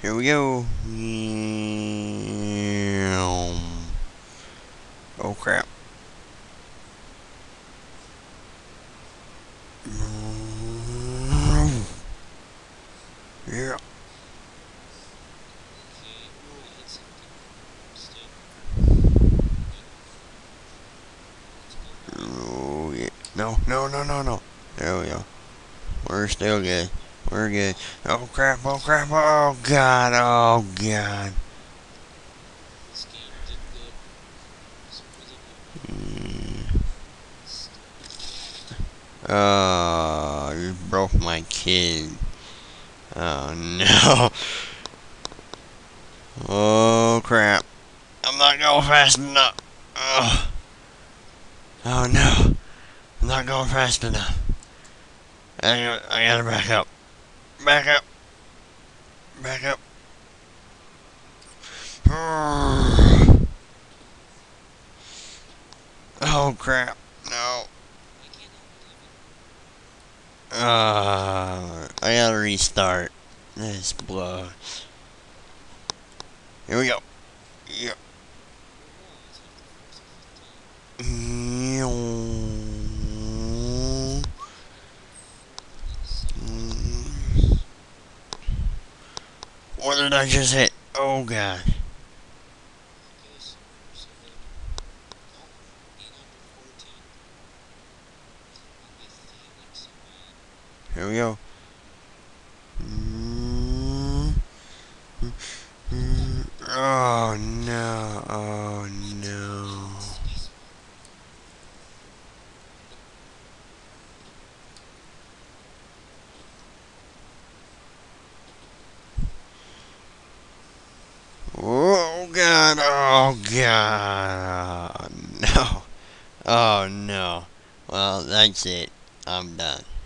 Here we go. Oh crap. Yeah. Oh yeah. No, no, no, no, no. There we go. We're still good. We're good. Oh crap, oh crap, oh god, oh god. Mm. Oh, you broke my kid. Oh no. Oh crap. I'm not going fast enough. Oh, oh no. I'm not going fast enough. I gotta back up. Back up. Back up. Oh crap. No. I gotta restart. This blow. Here we go. Yep. What did I just hit? Oh god. Here we go. Oh no. Oh no. Oh god. Oh god. No. Oh no. Well, that's it. I'm done.